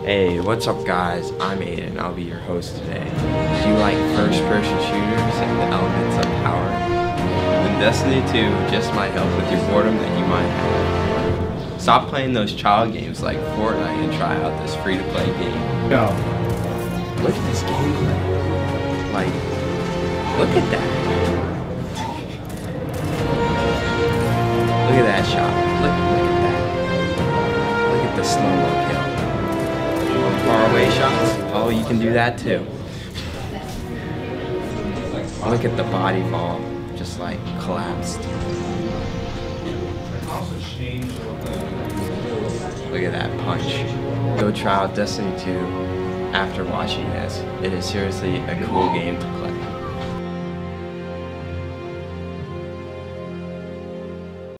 Hey, what's up guys? I'm Aiden, I'll be your host today. Do you like first-person shooters and the elements of power? Then Destiny 2 just might help with your boredom that you might have. Stop playing those child games like Fortnite and try out this free-to-play game. Go. Look at this gameplay. Like, look at that. Look at that shot. Look at that. Look at the slow-mo kill. Far away shots. Oh, you can do that too. Look at the body fall, just like collapsed. Look at that punch. Go try out Destiny 2 after watching this. It is seriously a cool game to play.